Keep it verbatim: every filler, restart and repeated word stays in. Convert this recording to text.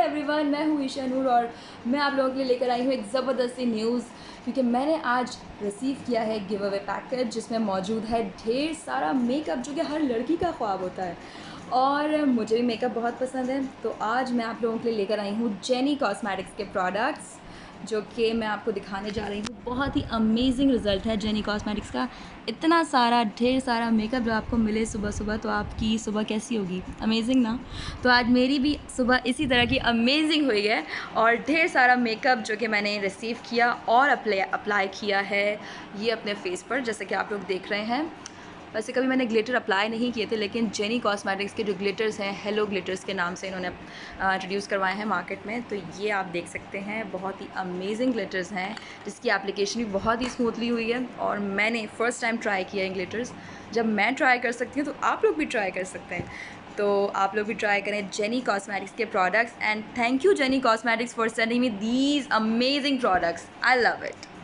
Everyone, मैं हूँ ईशा नूर और मैं आप लोगों के लिए लेकर आई हूँ एक ज़बरदस्ती न्यूज़, क्योंकि मैंने आज रिसीव किया है गिव अवे पैकेज जिसमें मौजूद है ढेर सारा मेकअप जो कि हर लड़की का ख्वाब होता है और मुझे भी मेकअप बहुत पसंद है। तो आज मैं आप लोगों के लिए लेकर आई हूँ जेनी कॉस्मेटिक्स के प्रोडक्ट्स जो कि मैं आपको दिखाने जा रही हूँ। बहुत ही अमेजिंग रिज़ल्ट है जेनी कॉस्मेटिक्स का। इतना सारा ढेर सारा मेकअप जो आपको मिले सुबह सुबह, तो आपकी सुबह कैसी होगी? अमेजिंग ना। तो आज मेरी भी सुबह इसी तरह की अमेजिंग हुई है और ढेर सारा मेकअप जो कि मैंने रिसीव किया और अप्लाई अप्लाई किया है ये अपने फेस पर, जैसे कि आप लोग देख रहे हैं। वैसे कभी मैंने ग्लिटर अप्लाई नहीं किए थे, लेकिन जेनी कॉस्मेटिक्स के जो ग्लिटर्स हैं, हेलो ग्लिटर्स के नाम से इन्होंने इंट्रोड्यूस करवाए हैं मार्केट में। तो ये आप देख सकते हैं, बहुत ही अमेजिंग ग्लिटर्स हैं जिसकी एप्लीकेशन भी बहुत ही स्मूथली हुई है और मैंने फ़र्स्ट टाइम ट्राई किया है ग्लिटर्स। जब मैं ट्राई कर सकती हूँ तो आप लोग भी ट्राई कर सकते हैं। तो आप लोग भी ट्राई करें जेनी कॉस्मेटिक्स के products. And thank you Jenny cosmetics for sending me these amazing products. I love it.